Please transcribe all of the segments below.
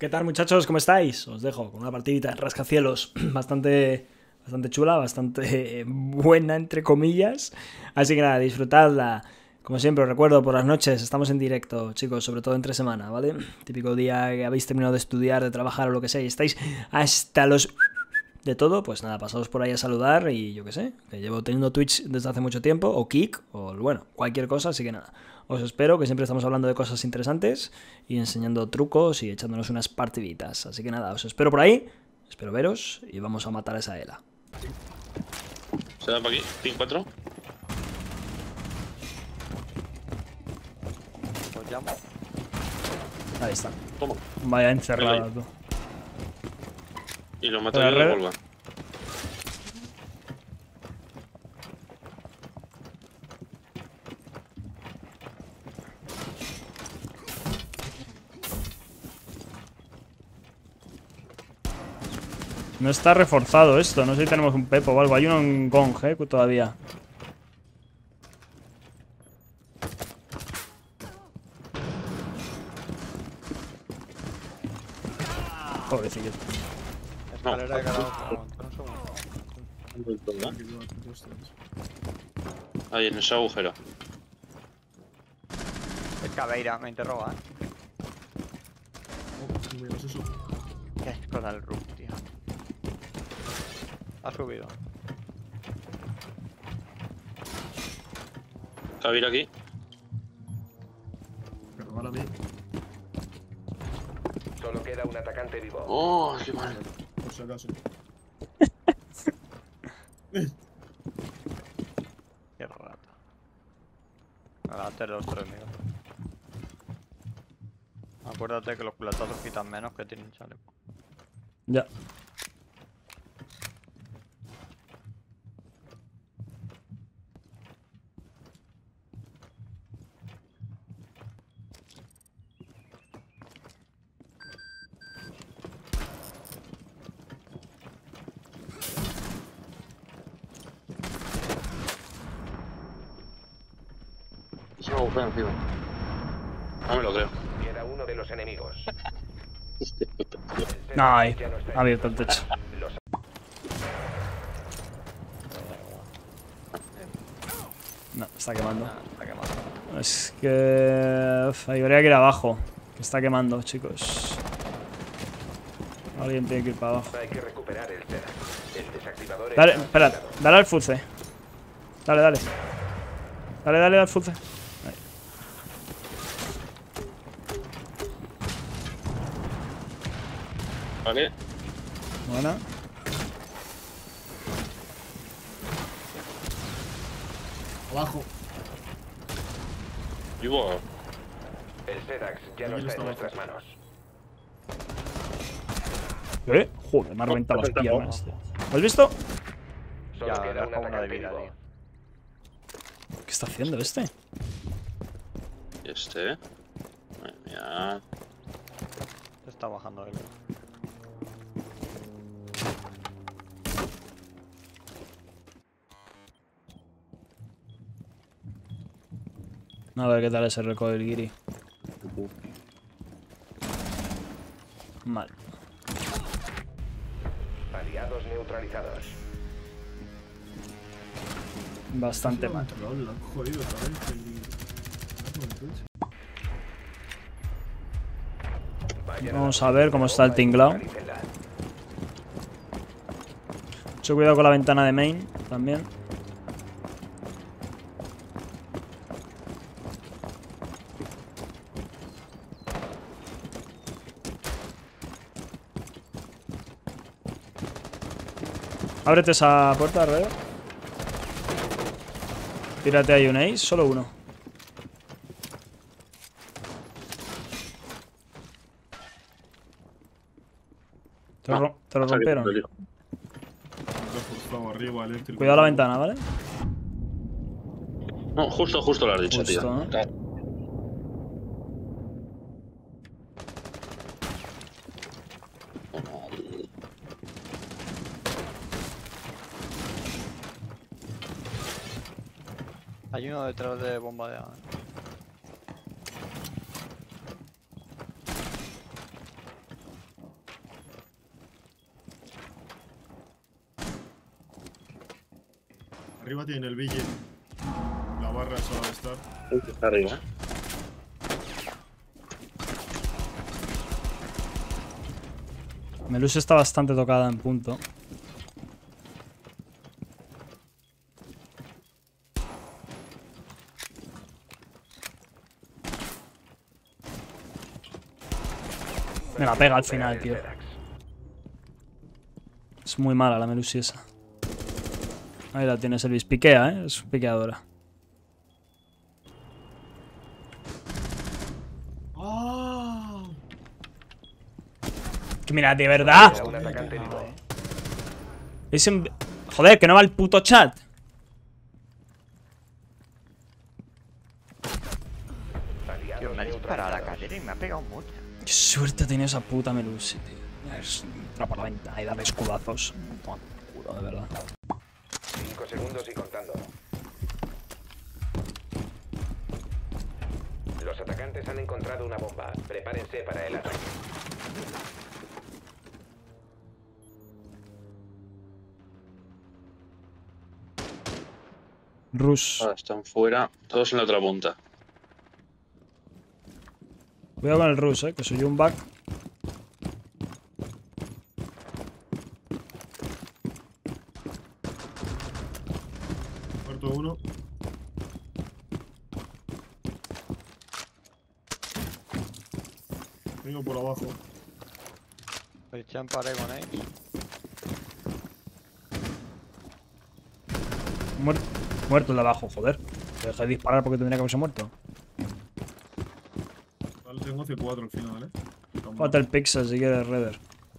¿Qué tal, muchachos? ¿Cómo estáis? Os dejo con una partidita de rascacielos bastante chula, bastante buena, entre comillas. Así que nada, disfrutadla. Como siempre, os recuerdo, por las noches estamos en directo, chicos, sobre todo entre semana, ¿vale? Típico día que habéis terminado de estudiar, de trabajar o lo que sea y estáis hasta los de todo, pues nada, pasaos por ahí a saludar y yo qué sé, que llevo teniendo Twitch desde hace mucho tiempo, o Kik, o bueno, cualquier cosa, así que nada, os espero, que siempre estamos hablando de cosas interesantes y enseñando trucos y echándonos unas partiditas, así que nada, os espero por ahí, espero veros y vamos a matar a esa Ela. Se da para aquí, pin 4. Pues llamo. Ahí está. ¿Cómo? Vaya encerrada, tú. Y lo mato Pero yo de red- Volva. No está reforzado esto, no sé si tenemos un Pepo o algo, hay uno en Gong, todavía. Pobrecillo. Escalera de cada otro. Un segundo. Ahí en ese agujero. Es Caveira, me interroga, Qué asco da el Rook, tío. Ha subido. Cabir aquí. Solo queda un atacante vivo. Oh, qué mal. Por si acaso. Qué rata. Nada, antes de los 3 míos. Acuérdate que los culatazos quitan menos que tienen chaleco. Ya. Es un agujero encima. No me lo creo. Queda uno de los enemigos. No, ahí, ha abierto el techo. No, está quemando. Está quemado. Es que... ahí habría que ir abajo. Que está quemando, chicos. Alguien tiene que ir para abajo. Hay que recuperar el Zera. El desactivador Dale, está espera, activado. dale al fuce. Dale, dale. Dale al fuce. Ahí. Vale. Buena. Abajo. Vivo. El Zedax ya no está en nuestras manos. Joder, me ha reventado las perfecto. piernas, tío. ¿Lo has visto? Solo Ya, queda un deja una de atacante vida, vivo. tío. ¿Qué está haciendo este? Y este. Madre mía. Se está bajando él. A ver qué tal ese recoil Giri. Mal. Aliados neutralizados. Bastante mal. Troll, lo han jodido otra vez. Vayan Vamos la a ver cómo está el bomba y tinglao. neutralícenla. Mucho cuidado con la ventana de main también. Ábrete esa puerta alrededor. Tírate ahí un ace, solo uno. Te lo rompieron. Reforzado arriba, eléctrico. Cuidado la ventana, ¿vale? No, justo lo has dicho, Justo, tío. ¿no? Hay uno detrás de bomba de A. Arriba tiene el Ville. La barra esa de estar. Está arriba. Melus está bastante tocada en punto. Me la pega al final, tío. Es muy mala la Melusi esa. Ahí la tiene Elvis. Piquea, es piqueadora. ¡Ah! Que mira, de verdad. Un atacante herido. Joder, que no va el puto chat. Tío, me ha disparado a la cadera y me ha pegado mucho. Qué suerte ha tenido esa puta Melusi, tío. Es entrar por la ventana y darle escudazos. Toma por culo, de verdad. 5 segundos y contando. Los atacantes han encontrado una bomba. Prepárense para el ataque. Rush. Ahora están fuera. Todos en la otra punta. Cuidado con el Rush, que soy un back. Muerto uno. Vengo por abajo. Echan pared con él. Muerto el de abajo, joder. Te dejé de disparar porque tendría que haberse muerto. Vale, tengo C4 al final, Júgate el pixel si quieres, Redder.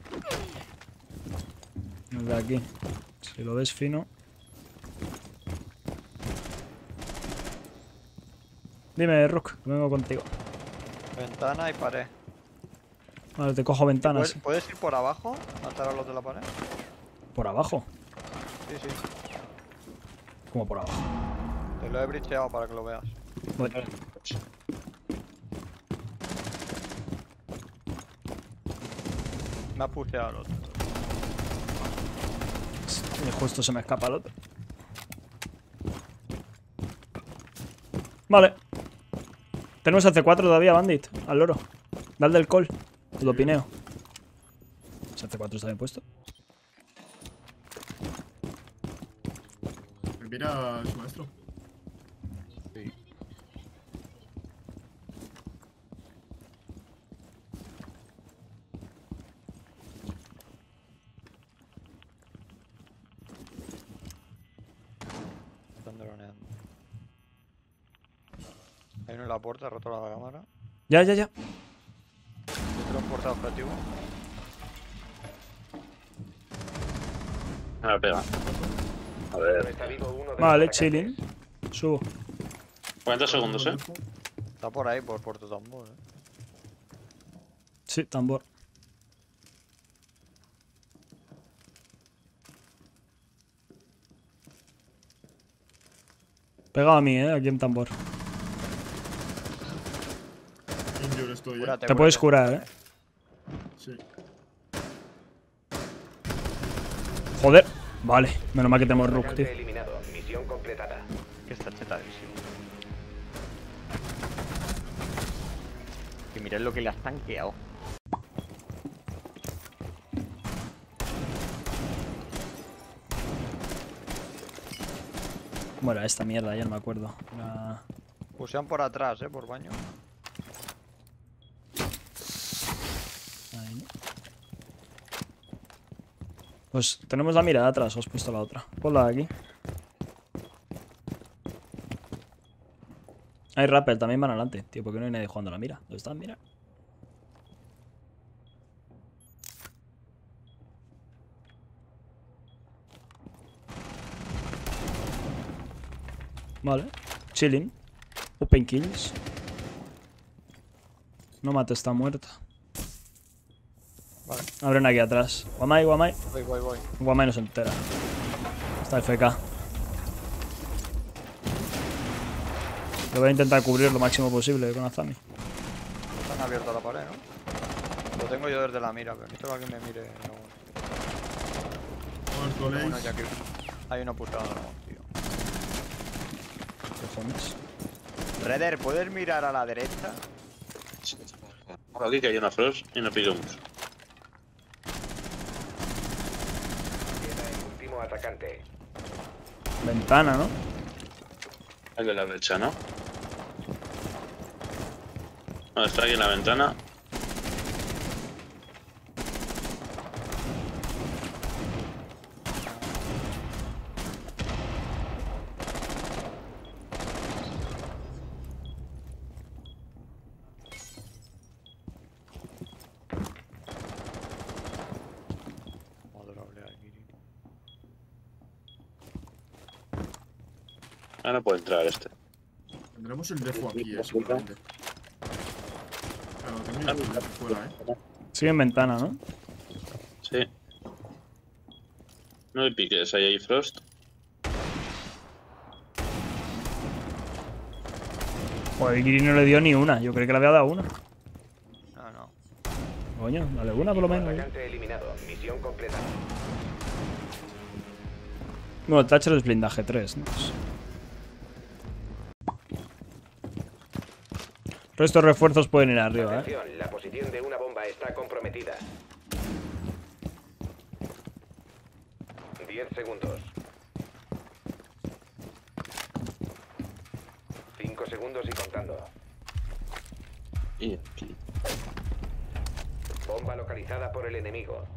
El de aquí. Si lo ves fino. Dime, Rook, que vengo contigo. Ventana y pared. Vale, te cojo ventanas. ¿Puedes ir por abajo? ¿Matar a los de la pared? ¿Por abajo? Sí, sí. ¿Cómo por abajo? Te lo he bricheado para que lo veas. Bueno, Me ha pusheado el otro. y justo se me escapa el otro. Vale. Tenemos el C4 todavía, Bandit. Al loro. Dale del call. Te lo pineo. ¿Ese C4 está bien puesto? ¿Me miras, maestro? Sí. Están droneando. Hay uno en la puerta, ha roto la cámara. Ya. Otro en puerta de objetivo. Me la pega. A No ver. está vivo uno de los Vale, atacantes. chilling. Subo. 40 segundos, Está por ahí, por Puerto Tambor, Sí, tambor. Pegado a mí, aquí en tambor. Injure estoy, Cúrate, Te puedes cúrate. curar, Sí. Joder. Vale, menos mal que tenemos Rook, Atacante tío. eliminado. Misión completada. Que está chetadísimo. Que mirad lo que le has tanqueado. Bueno, esta mierda, ya no me acuerdo. Pusean por atrás, por baño. Ahí, ¿no? Pues tenemos la mirada atrás, os he puesto la otra. Ponla aquí. Hay rappel, también van adelante, tío, porque no hay nadie jugando a la mira. ¿Dónde están? Mira. Vale. Chilling. Open kills. No mate, está muerta. Vale, Abren aquí atrás. Guamai. voy. Guamai no se entera. Está FK. Lo voy a intentar cubrir lo máximo posible con Azami. Están abiertos la pared, ¿no? Lo tengo yo desde la mira, pero necesito que alguien me mire. No. Muerto Uno Lace. ya que hay uno puteado en el tío. Cojones. Redder, ¿puedes mirar a la derecha? Aquí que hay una Frost y no pillamos. Queda el último atacante. Ventana, ¿no? Aquí en la brecha, ¿no? No, está aquí en la ventana. Adorable aquí. Ah, no puede entrar este. Tendremos el defo aquí, seguramente. Claro, tengo yo el defo fuera, Sigue en ventana, ¿no? Sí. No hay piques, ahí hay Frost. Joder, el Giri no le dio ni una. Yo creí que le había dado una. No, no. Coño, dale una por lo menos. Atacante eliminado. Misión completa. Bueno, el Thatcher es blindaje 3, ¿no? El resto de refuerzos pueden ir arriba, ¿eh? Atención, la posición de una bomba está comprometida. 10 segundos. 5 segundos y contando. Y aquí. Bomba localizada por el enemigo.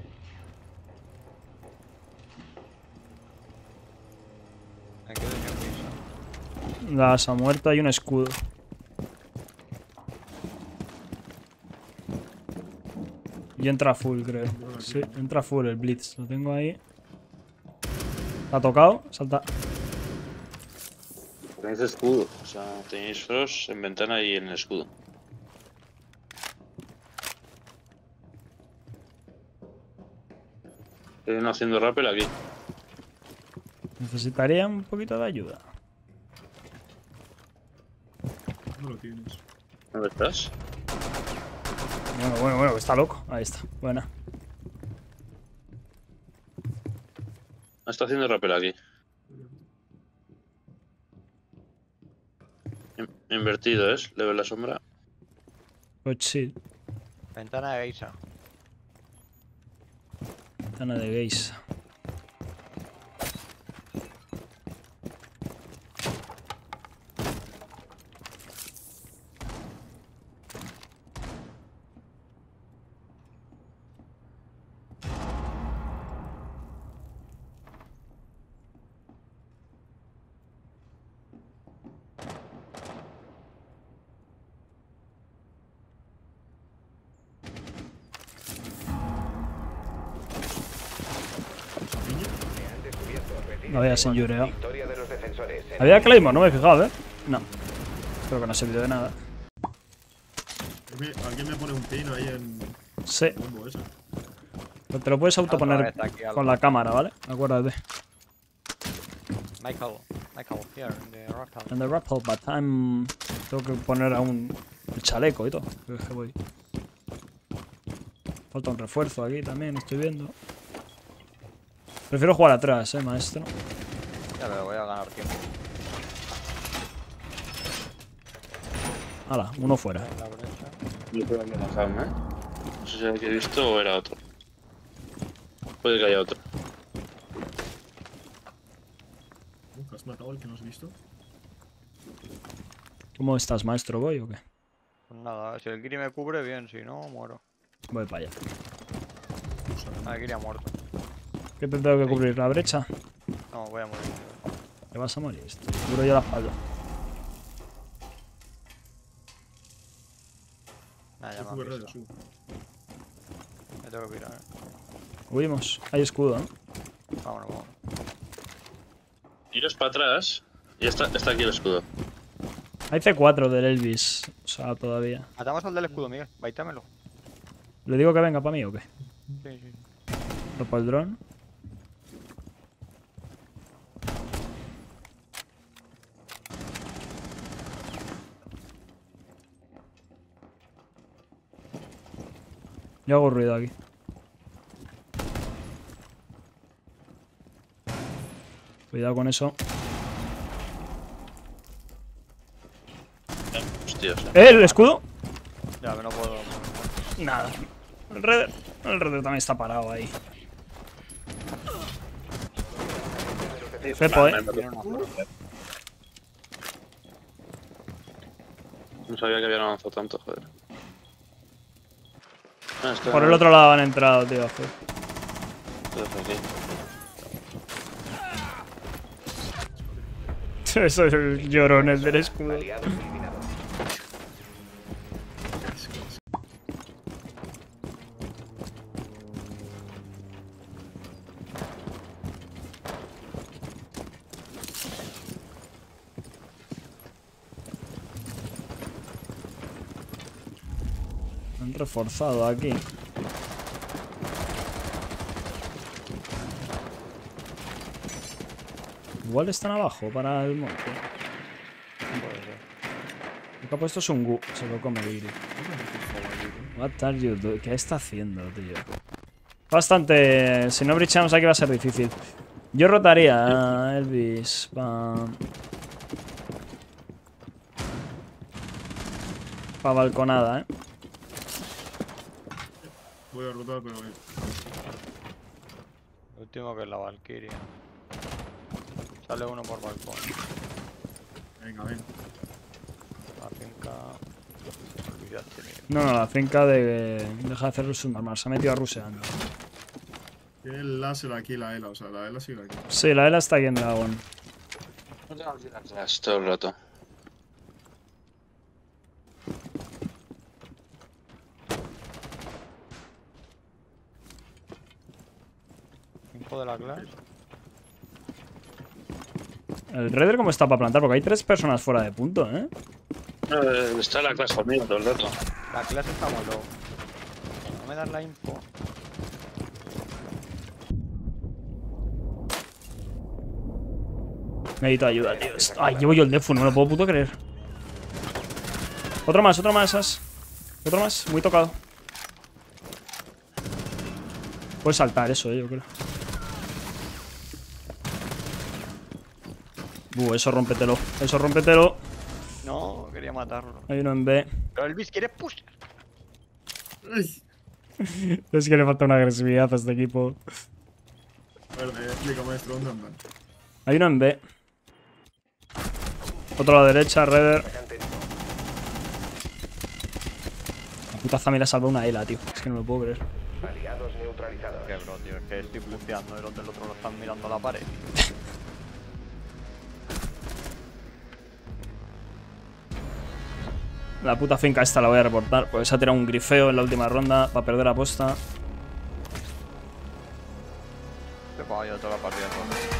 Me quedo en mi La asa muerta y un escudo. Y entra full, creo. Sí, entra full el Blitz. Lo tengo ahí. ¿Ha tocado? Salta. Tenéis escudo. O sea, tenéis Frost en ventana y en el escudo. Hay uno haciendo rappel aquí. Necesitaría un poquito de ayuda. No lo tienes. ¿Dónde estás? Bueno, que está loco. Ahí está. Buena. Está haciendo rappel aquí. Invertido es, le ve la sombra. Pues sí. Ventana de Geisa. Ventana de Geisa. No había sin llureo. Victoria de los defensores. Había Claymore, no me he fijado, ¿eh? No. Creo que no ha servido de nada. Alguien me pone un pino ahí en Sí. el bombo ese. Pero te lo puedes autoponer Otra vez aquí al- con la cámara, ¿vale? Acuérdate. Michael, here in the rappel. En the rappel, but I'm... Tengo que poner aún el chaleco y todo. Es que voy. Falta un refuerzo aquí también, estoy viendo. Prefiero jugar atrás, maestro. Ya lo voy a ganar tiempo. Hala, uno fuera. En la brecha. Yo creo que la fauna, ¿eh? No sé si era el que he visto o era otro. Puede que haya otro. ¿Te has matado al que no has visto? ¿Cómo estás, maestro? ¿Voy o qué? Pues nada, si el Giri me cubre, bien, si no, muero. Voy para allá. Ah, el Giri ha muerto. ¿Qué te tengo que cubrir? ¿La brecha? No, voy a morir. Te vas a morir. Cubro yo la espalda. Nada, ya me Sube, han Redder, visto. sube. Me tengo que pirar, Huimos. Hay escudo, ¿no? Vámonos, vámonos. Iros para atrás y está aquí el escudo. Hay C4 del Elvis. O sea, todavía. Matamos al del escudo, Miguel. Baitámelo. ¿Le digo que venga para mí o qué? Sí, sí. Ropa el dron. Yo hago ruido aquí. Cuidado con eso. tíos. ¿El escudo? Ya, que no puedo. Nada. El Redder también está parado ahí. Fepo, Tiene una zona. No sabía que habían avanzado tanto, joder. Ah, está- Por el otro lado han entrado, tío. está aquí. Eso es el llorón, el del escudo. Aliados eliminados. Han reforzado aquí. Igual están abajo para el monte. Lo que ha puesto es un Gu. Se lo come el Iri. What are you doing? ¿Qué está haciendo, tío? Bastante. Si no brichamos aquí va a ser difícil. Yo rotaría a Elvis. Pa balconada, Voy a rotar, pero bien. El último que es la Valkyria. Sale uno por balcón. Venga, ven. La finca. Olvidaste, mira. No, la finca de. Deja de hacer el subnormal. Se ha metido a ruseando. Tiene el láser aquí, la ELA. O sea, la ELA sigue aquí. Sí, la ELA está aquí en Dragón. No tengo que ir atrás todo el rato. Info de la clase. El Redder, ¿cómo está para plantar? Porque hay 3 personas fuera de punto, ¿eh? Está la clase conmigo todo el rato. La clase está muy low. No me das la info. Necesito ayuda, tío. Ay, llevo yo el defu, no me lo puedo puto creer. Otro más, As. Otro más, muy tocado. Puedes saltar eso, yo creo. Eso rómpetelo. Eso rómpetelo. No, quería matarlo. Hay uno en B. Pero Elvis quiere push. ¡Ay! Es que le falta una agresividad a este equipo. Verde, explícame esto, ¿dónde andan? Hay uno en B. Otro a la derecha, Redder. La puta Zami le ha salvado una ELA, tío. Es que no me lo puedo creer. Aliados neutralizados. Que bro, tío, es que estoy puteando y los del otro lo están mirando a la pared. La puta finca esta la voy a reportar. Porque se ha tirado un grifeo en la última ronda. Va a perder aposta. Te pago yo toda la partida.